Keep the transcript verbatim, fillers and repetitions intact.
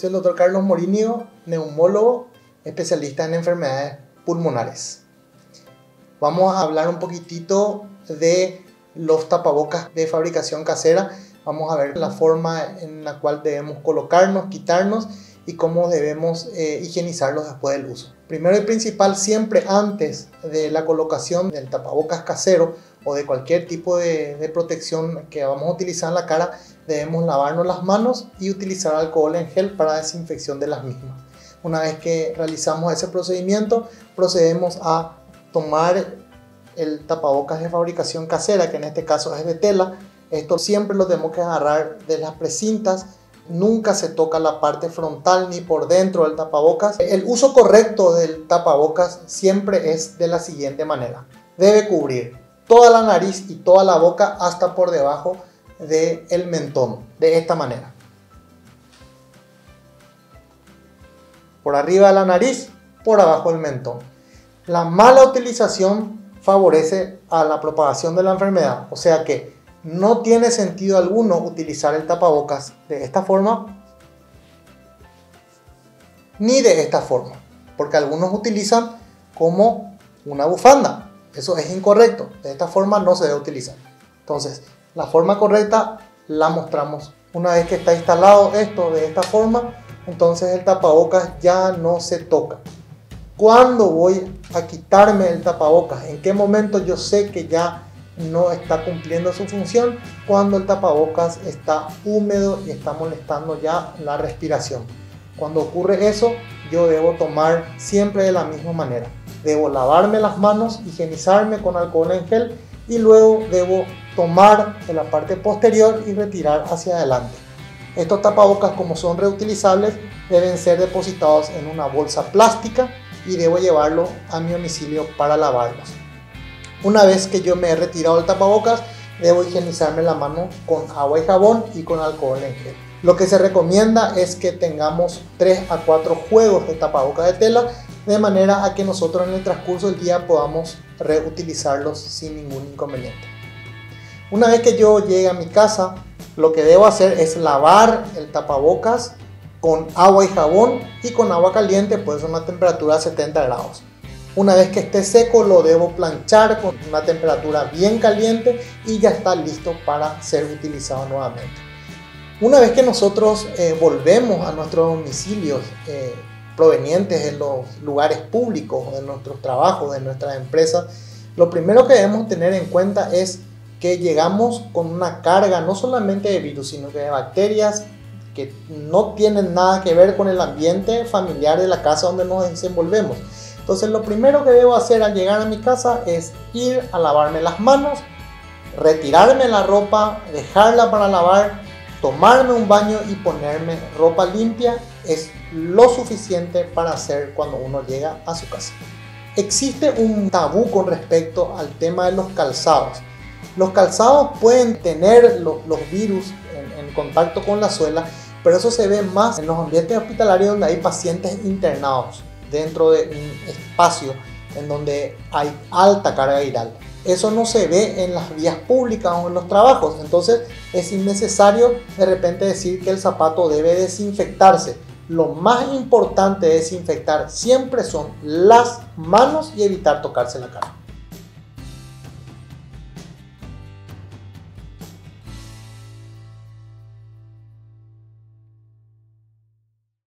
Soy el doctor Carlos Morinio, neumólogo, especialista en enfermedades pulmonares. Vamos a hablar un poquitito de los tapabocas de fabricación casera. Vamos a ver la forma en la cual debemos colocarnos, quitarnos y cómo debemos eh, higienizarlos después del uso. Primero y principal, siempre antes de la colocación del tapabocas casero o de cualquier tipo de, de protección que vamos a utilizar en la cara, debemos lavarnos las manos y utilizar alcohol en gel para desinfección de las mismas. Una vez que realizamos ese procedimiento, procedemos a tomar el tapabocas de fabricación casera, que en este caso es de tela. Esto siempre lo tenemos que agarrar de las precintas. Nunca se toca la parte frontal ni por dentro del tapabocas. El uso correcto del tapabocas siempre es de la siguiente manera. Debe cubrir toda la nariz y toda la boca hasta por debajo del mentón, de esta manera. Por arriba de la nariz, por abajo del mentón. La mala utilización favorece a la propagación de la enfermedad, o sea que no tiene sentido alguno utilizar el tapabocas de esta forma ni de esta forma, porque algunos utilizan como una bufanda. Eso es incorrecto, de esta forma no se debe utilizar. Entonces, la forma correcta la mostramos. Una vez que está instalado esto de esta forma, entonces el tapabocas ya no se toca. ¿Cuándo voy a quitarme el tapabocas? ¿En qué momento yo sé que ya no está cumpliendo su función? Cuando el tapabocas está húmedo y está molestando ya la respiración. Cuando ocurre eso, yo debo tomar siempre de la misma manera. Debo lavarme las manos, higienizarme con alcohol en gel y luego debo tomar de la parte posterior y retirar hacia adelante. Estos tapabocas, como son reutilizables, deben ser depositados en una bolsa plástica y debo llevarlo a mi domicilio para lavarlos. Una vez que yo me he retirado el tapabocas, debo higienizarme la mano con agua y jabón y con alcohol en gel. Lo que se recomienda es que tengamos tres a cuatro juegos de tapabocas de tela, de manera a que nosotros en el transcurso del día podamos reutilizarlos sin ningún inconveniente. Una vez que yo llegue a mi casa, lo que debo hacer es lavar el tapabocas con agua y jabón y con agua caliente, pues a una temperatura de setenta grados. Una vez que esté seco, lo debo planchar con una temperatura bien caliente y ya está listo para ser utilizado nuevamente. Una vez que nosotros eh, volvemos a nuestros domicilios eh, provenientes de los lugares públicos, de nuestros trabajos, de nuestras empresas, lo primero que debemos tener en cuenta es que llegamos con una carga no solamente de virus, sino que de bacterias que no tienen nada que ver con el ambiente familiar de la casa donde nos desenvolvemos. Entonces, lo primero que debo hacer al llegar a mi casa es ir a lavarme las manos, retirarme la ropa, dejarla para lavar, tomarme un baño y ponerme ropa limpia. Es lo suficiente para hacer cuando uno llega a su casa. Existe un tabú con respecto al tema de los calzados. Los calzados pueden tener los, los virus en, en contacto con la suela, pero eso se ve más en los ambientes hospitalarios donde hay pacientes internados dentro de un espacio en donde hay alta carga viral. Eso no se ve en las vías públicas o en los trabajos, entonces es innecesario de repente decir que el zapato debe desinfectarse. Lo más importante de desinfectar siempre son las manos y evitar tocarse la cara.